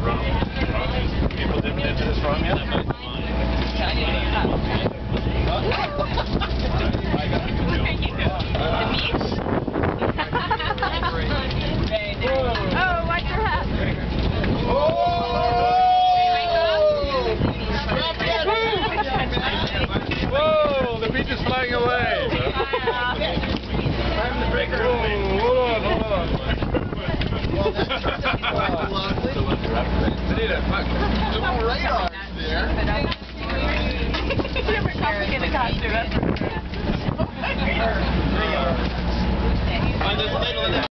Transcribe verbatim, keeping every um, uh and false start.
People dipping into this rum yet? Oh, watch your hat. Whoa, the beach is flying away. Time to break her. Hold on, hold on. Well, that's Anita, fuck. There's no radar there. Different complicated costume, that's for sure.